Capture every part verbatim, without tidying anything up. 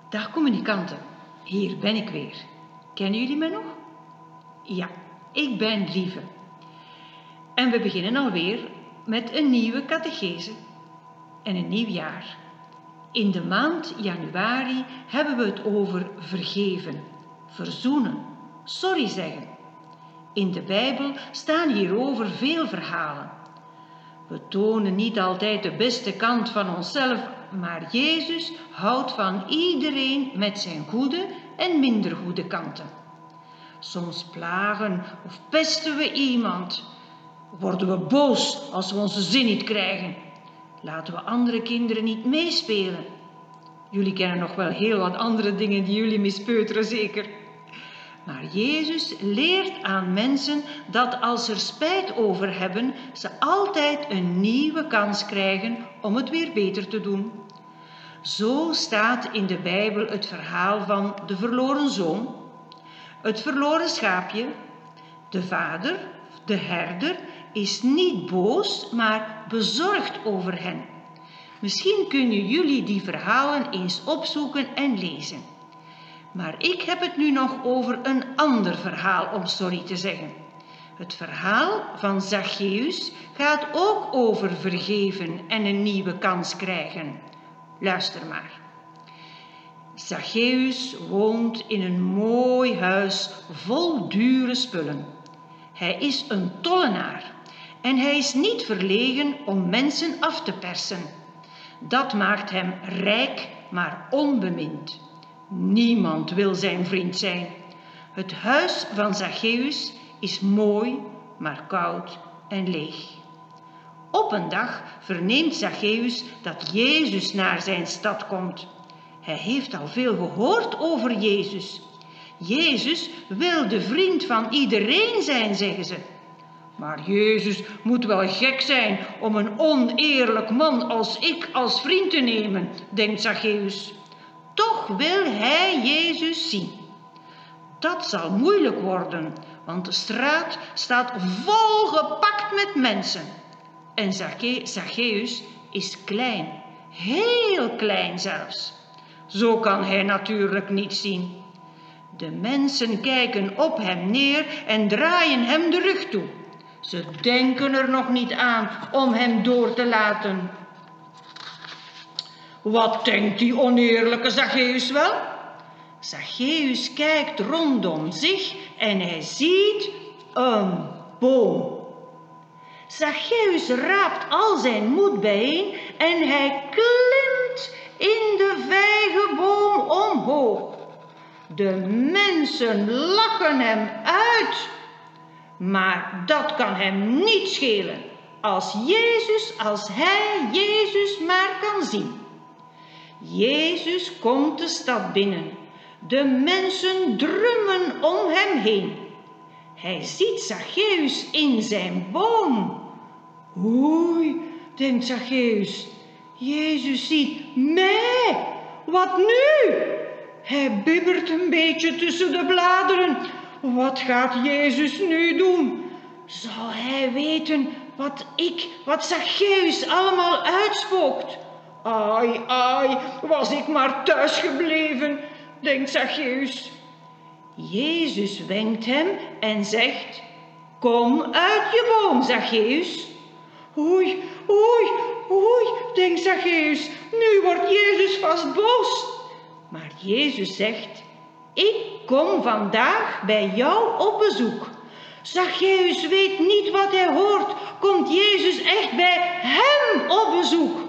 Dag communicanten, hier ben ik weer. Kennen jullie mij nog? Ja, ik ben Lieve. En we beginnen alweer met een nieuwe catechese en een nieuw jaar. In de maand januari hebben we het over vergeven, verzoenen, sorry zeggen. In de Bijbel staan hierover veel verhalen. We tonen niet altijd de beste kant van onszelf, maar Jezus houdt van iedereen met zijn goede en minder goede kanten. Soms plagen of pesten we iemand. Worden we boos als we onze zin niet krijgen. Laten we andere kinderen niet meespelen. Jullie kennen nog wel heel wat andere dingen die jullie mispeuteren, zeker. Maar Jezus leert aan mensen dat als ze er spijt over hebben, ze altijd een nieuwe kans krijgen om het weer beter te doen. Zo staat in de Bijbel het verhaal van de verloren zoon, het verloren schaapje. De vader, de herder, is niet boos, maar bezorgd over hen. Misschien kunnen jullie die verhalen eens opzoeken en lezen. Maar ik heb het nu nog over een ander verhaal, om sorry te zeggen. Het verhaal van Zacchaeus gaat ook over vergeven en een nieuwe kans krijgen. Luister maar. Zacchaeus woont in een mooi huis vol dure spullen. Hij is een tollenaar en hij is niet verlegen om mensen af te persen. Dat maakt hem rijk, maar onbemind. Niemand wil zijn vriend zijn. Het huis van Zacchaeus is mooi, maar koud en leeg. Op een dag verneemt Zacchaeus dat Jezus naar zijn stad komt. Hij heeft al veel gehoord over Jezus. Jezus wil de vriend van iedereen zijn, zeggen ze. Maar Jezus moet wel gek zijn om een oneerlijk man als ik als vriend te nemen, denkt Zacchaeus. Toch wil hij Jezus zien. Dat zal moeilijk worden, want de straat staat volgepakt met mensen. En Zacchaeus is klein, heel klein zelfs. Zo kan hij natuurlijk niet zien. De mensen kijken op hem neer en draaien hem de rug toe. Ze denken er nog niet aan om hem door te laten. Wat denkt die oneerlijke Zacchaeus wel? Zacchaeus kijkt rondom zich en hij ziet een boom. Zacchaeus raapt al zijn moed bijeen en hij klimt in de vijgenboom omhoog. De mensen lachen hem uit, maar dat kan hem niet schelen als Jezus, als hij Jezus maar kan zien. Jezus komt de stad binnen. De mensen drummen om hem heen. Hij ziet Zacchaeus in zijn boom. Oei, denkt Zacchaeus, Jezus ziet mij. Wat nu? Hij bibbert een beetje tussen de bladeren. Wat gaat Jezus nu doen? Zal hij weten wat ik, wat Zacchaeus allemaal uitspookt? Ai, ai, was ik maar thuis gebleven, denkt Zacchaeus. Jezus wenkt hem en zegt, kom uit je boom, Zacchaeus. Oei, oei, oei, denkt Zacchaeus, nu wordt Jezus vast boos. Maar Jezus zegt, ik kom vandaag bij jou op bezoek. Zacchaeus weet niet wat hij hoort, komt Jezus echt bij hem op bezoek.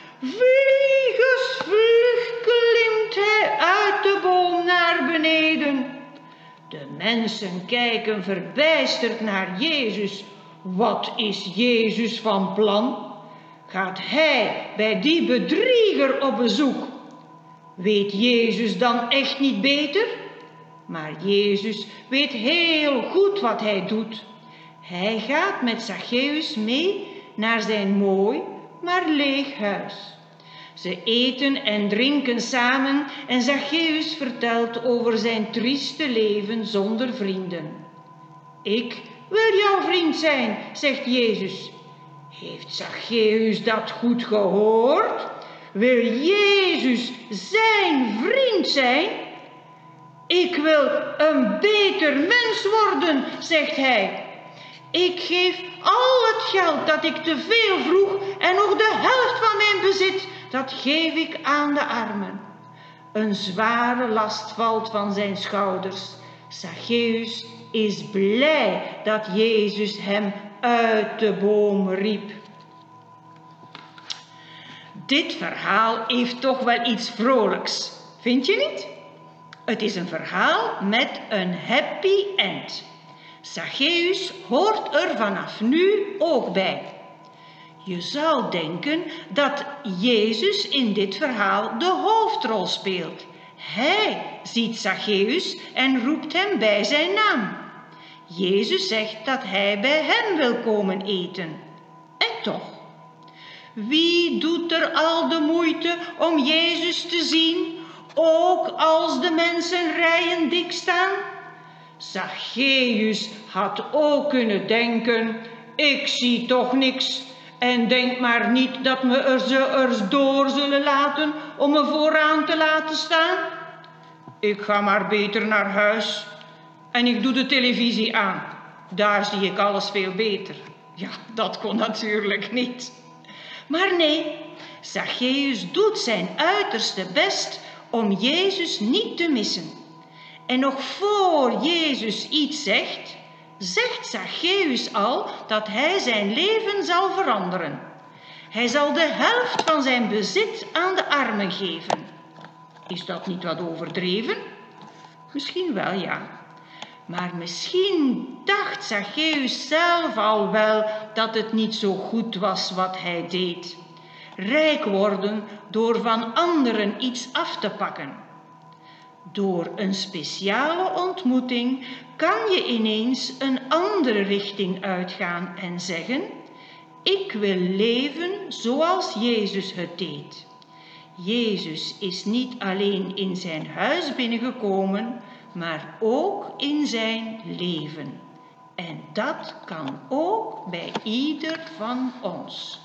Vliegensvlug klimt hij uit de boom naar beneden. De mensen kijken verbijsterd naar Jezus. Wat is Jezus van plan? Gaat hij bij die bedrieger op bezoek? Weet Jezus dan echt niet beter? Maar Jezus weet heel goed wat hij doet. Hij gaat met Zacchaeus mee naar zijn mooi, maar leeg huis. Ze eten en drinken samen en Zacchaeus vertelt over zijn trieste leven zonder vrienden. Ik wil jouw vriend zijn, zegt Jezus. Heeft Zacchaeus dat goed gehoord? Wil Jezus zijn vriend zijn? Ik wil een beter mens worden, zegt hij. Ik geef al het geld dat ik te veel vroeg en nog de helft van mijn bezit, dat geef ik aan de armen. Een zware last valt van zijn schouders. Zacchaeus is blij dat Jezus hem uit de boom riep. Dit verhaal heeft toch wel iets vrolijks, vind je niet? Het is een verhaal met een happy end. Zacchaeus hoort er vanaf nu ook bij. Je zou denken dat Jezus in dit verhaal de hoofdrol speelt. Hij ziet Zacchaeus en roept hem bij zijn naam. Jezus zegt dat hij bij hem wil komen eten. En toch, wie doet er al de moeite om Jezus te zien, ook als de mensen rijen dik staan? Zacchaeus had ook kunnen denken, ik zie toch niks. En denk maar niet dat me er ze er door zullen laten om me vooraan te laten staan. Ik ga maar beter naar huis en ik doe de televisie aan. Daar zie ik alles veel beter. Ja, dat kon natuurlijk niet. Maar nee, Zacchaeus doet zijn uiterste best om Jezus niet te missen. En nog voor Jezus iets zegt, zegt Zacchaeus al dat hij zijn leven zal veranderen. Hij zal de helft van zijn bezit aan de armen geven. Is dat niet wat overdreven? Misschien wel, ja. Maar misschien dacht Zacchaeus zelf al wel dat het niet zo goed was wat hij deed. Rijk worden door van anderen iets af te pakken. Door een speciale ontmoeting kan je ineens een andere richting uitgaan en zeggen, ik wil leven zoals Jezus het deed. Jezus is niet alleen in zijn huis binnengekomen, maar ook in zijn leven. En dat kan ook bij ieder van ons.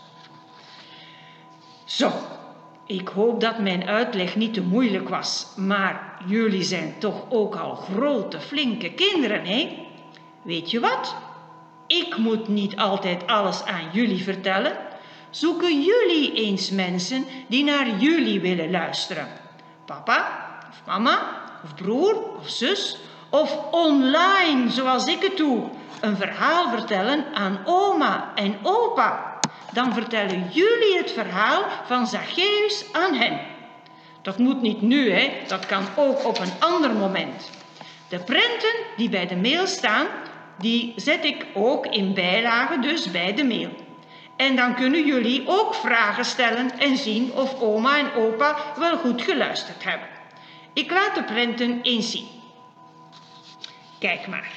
Zo, ik hoop dat mijn uitleg niet te moeilijk was, maar jullie zijn toch ook al grote, flinke kinderen, hè? Weet je wat? Ik moet niet altijd alles aan jullie vertellen. Zoeken jullie eens mensen die naar jullie willen luisteren. Papa of mama of broer of zus of online, zoals ik het doe, een verhaal vertellen aan oma en opa. Dan vertellen jullie het verhaal van Zacchaeus aan hen. Dat moet niet nu, hè? Dat kan ook op een ander moment. De prenten die bij de mail staan, die zet ik ook in bijlagen, dus bij de mail. En dan kunnen jullie ook vragen stellen en zien of oma en opa wel goed geluisterd hebben. Ik laat de prenten eens zien. Kijk maar.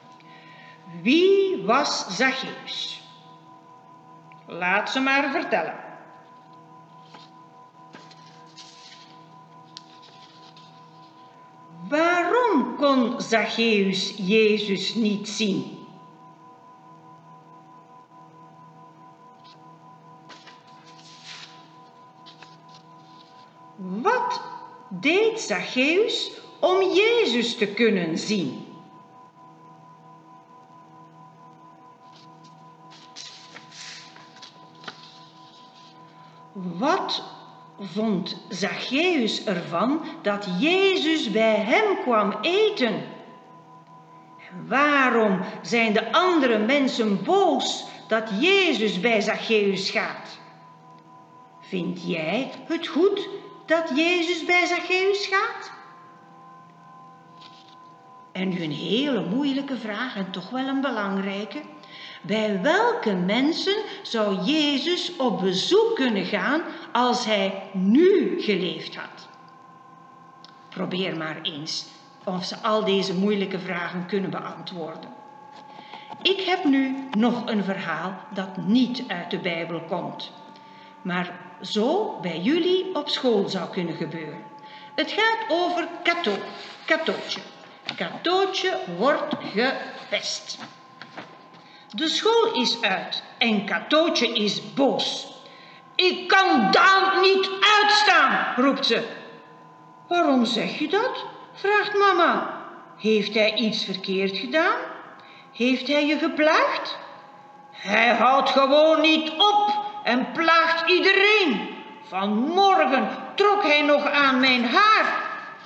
Wie was Zacchaeus? Laat ze maar vertellen. Waarom kon Zacchaeus Jezus niet zien? Wat deed Zacchaeus om Jezus te kunnen zien? Wat vond Zacchaeus ervan dat Jezus bij hem kwam eten? En waarom zijn de andere mensen boos dat Jezus bij Zacchaeus gaat? Vind jij het goed dat Jezus bij Zacchaeus gaat? En nu een hele moeilijke vraag en toch wel een belangrijke. Bij welke mensen zou Jezus op bezoek kunnen gaan als hij nu geleefd had? Probeer maar eens of ze al deze moeilijke vragen kunnen beantwoorden. Ik heb nu nog een verhaal dat niet uit de Bijbel komt, maar zo bij jullie op school zou kunnen gebeuren. Het gaat over Cato, Catootje. Catootje wordt gepest. De school is uit en Catootje is boos. Ik kan Daan niet uitstaan, roept ze. Waarom zeg je dat? Vraagt mama. Heeft hij iets verkeerd gedaan? Heeft hij je geplaagd? Hij houdt gewoon niet op en plaagt iedereen. Vanmorgen trok hij nog aan mijn haar.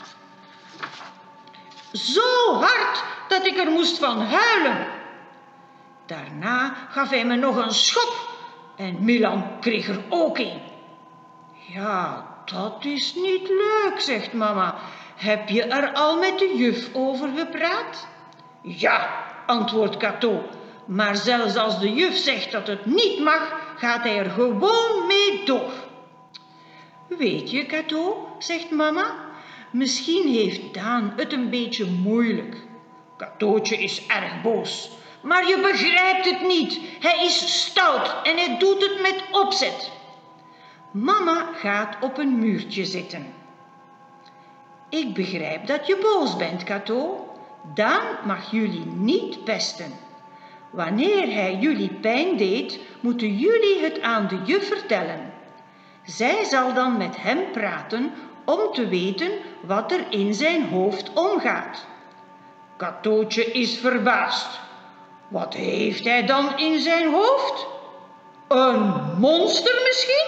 Zo hard dat ik er moest van huilen. Daarna gaf hij me nog een schop en Milan kreeg er ook een. Ja, dat is niet leuk, zegt mama. Heb je er al met de juf over gepraat? Ja, antwoordt Cato. Maar zelfs als de juf zegt dat het niet mag, gaat hij er gewoon mee door. Weet je, Cato, zegt mama, misschien heeft Daan het een beetje moeilijk. Catootje is erg boos, maar je begrijpt het niet. Hij is stout en hij doet het met opzet. Mama gaat op een muurtje zitten. Ik begrijp dat je boos bent, Cato. Daan mag jullie niet pesten. Wanneer hij jullie pijn deed, moeten jullie het aan de juf vertellen. Zij zal dan met hem praten om te weten wat er in zijn hoofd omgaat. Catootje is verbaasd. Wat heeft hij dan in zijn hoofd? Een monster misschien?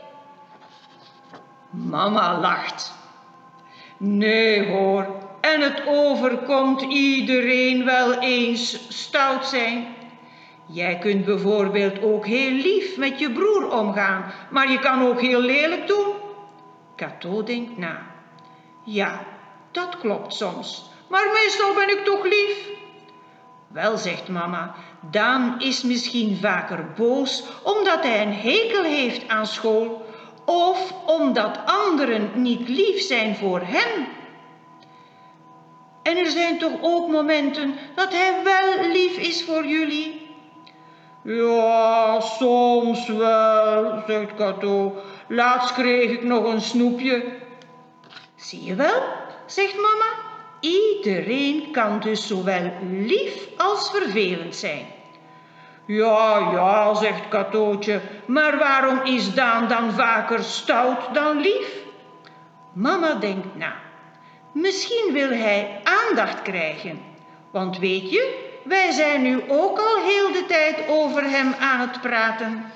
Mama lacht. Nee hoor, en het overkomt iedereen wel eens stout zijn. Jij kunt bijvoorbeeld ook heel lief met je broer omgaan, maar je kan ook heel lelijk doen. Cato denkt na. Ja, dat klopt soms, maar meestal ben ik toch lief. Wel, zegt mama, Daan is misschien vaker boos omdat hij een hekel heeft aan school of omdat anderen niet lief zijn voor hem. En er zijn toch ook momenten dat hij wel lief is voor jullie? Ja, soms wel, zegt Cato. Laatst kreeg ik nog een snoepje. Zie je wel, zegt mama. Iedereen kan dus zowel lief als vervelend zijn. Ja, ja, zegt Catootje, maar waarom is Daan dan vaker stout dan lief? Mama denkt na. Misschien wil hij aandacht krijgen, want weet je, wij zijn nu ook al heel de tijd over hem aan het praten.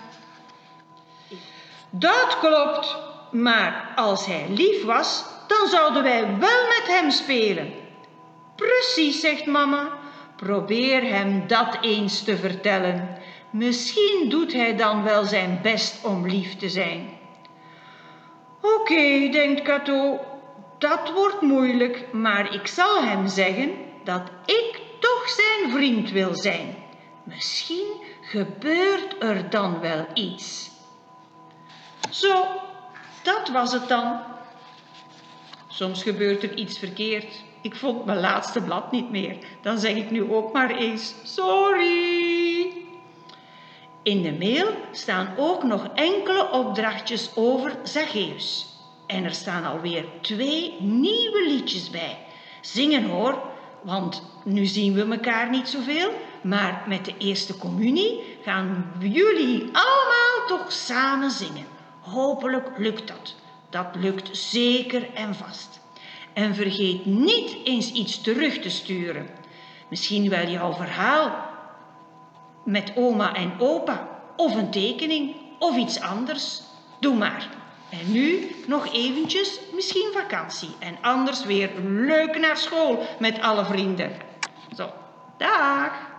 Dat klopt, maar als hij lief was, dan zouden wij wel met hem spelen. Precies, zegt mama. Probeer hem dat eens te vertellen. Misschien doet hij dan wel zijn best om lief te zijn. Oké, okay, denkt Cato, dat wordt moeilijk, maar ik zal hem zeggen dat ik toch zijn vriend wil zijn. Misschien gebeurt er dan wel iets. Zo, dat was het dan. Soms gebeurt er iets verkeerd. Ik vond mijn laatste blad niet meer. Dan zeg ik nu ook maar eens sorry. In de mail staan ook nog enkele opdrachtjes over Zacchaeus. En er staan alweer twee nieuwe liedjes bij. Zingen hoor, want nu zien we elkaar niet zoveel. Maar met de eerste communie gaan jullie allemaal toch samen zingen. Hopelijk lukt dat. Dat lukt zeker en vast. En vergeet niet eens iets terug te sturen. Misschien wel jouw verhaal met oma en opa, of een tekening, of iets anders. Doe maar. En nu nog eventjes misschien vakantie. En anders weer leuk naar school met alle vrienden. Zo, dag!